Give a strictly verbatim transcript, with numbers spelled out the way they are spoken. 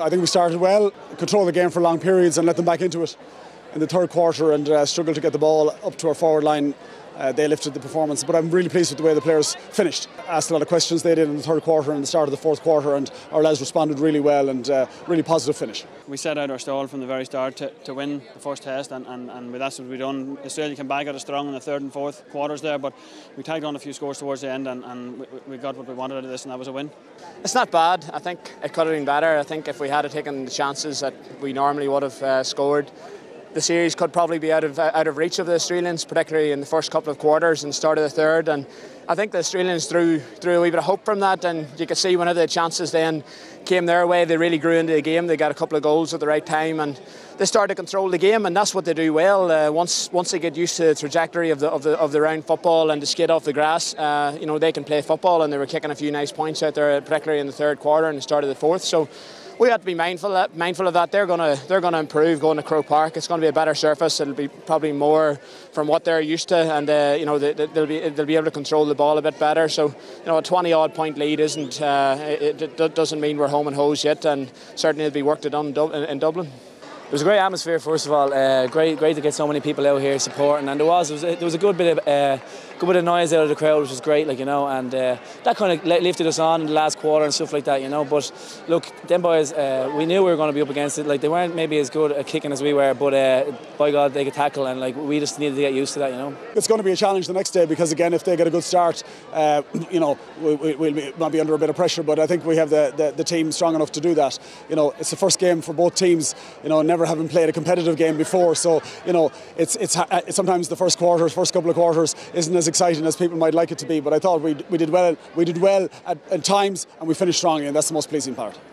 I think we started well, controlled the game for long periods and let them back into it in the third quarter and uh, struggled to get the ball up to our forward line. Uh, they lifted the performance, but I'm really pleased with the way the players finished. Asked a lot of questions they did in the third quarter and the start of the fourth quarter, and our lads responded really well, and uh, really positive finish. We set out our stall from the very start to, to win the first test, and, and, and that's what we've done. Australia came back at us strong in the third and fourth quarters there, but we tagged on a few scores towards the end, and, and we, we got what we wanted out of this, and that was a win. It's not bad. I think it could have been better. I think if we had taken the chances that we normally would have uh, scored, the series could probably be out of out of reach of the Australians, particularly in the first couple of quarters and start of the third. And I think the Australians drew drew a wee bit of hope from that, and you could see whenever the chances then came their way, they really grew into the game. They got a couple of goals at the right time, and they started to control the game, and that's what they do well. Uh, once once they get used to the trajectory of the of the of the round football and the skid off the grass, uh, you know, they can play football, and they were kicking a few nice points out there, particularly in the third quarter and the start of the fourth. So we have to be mindful of, mindful of that. They're gonna they're gonna improve going to Croke Park. It's going to be a better surface. It'll be probably more from what they're used to, and uh, you know they, they'll be they'll be able to control the ball a bit better. So you know a twenty odd point lead isn't uh, it, it doesn't mean we're home and hose yet, and certainly it'll be work to done in, in Dublin. It was a great atmosphere, first of all. Uh, great, great to get so many people out here supporting, and there was, there was, a, there was a good bit of, uh, good bit of noise out of the crowd, which was great, like you know, and uh, that kind of lifted us on in the last quarter and stuff like that, you know. But look, them boys, uh, we knew we were going to be up against it. Like they weren't maybe as good at kicking as we were, but uh, by God, they could tackle, and like we just needed to get used to that, you know. It's going to be a challenge the next day because again, if they get a good start, uh, you know, we, we, we'll be, might be under a bit of pressure. But I think we have the, the the team strong enough to do that. You know, it's the first game for both teams. You know, never having played a competitive game before, so you know it's it's sometimes the first quarters, first couple of quarters isn't as exciting as people might like it to be. But I thought we we did well. We did well at, at times, and we finished strongly, and that's the most pleasing part.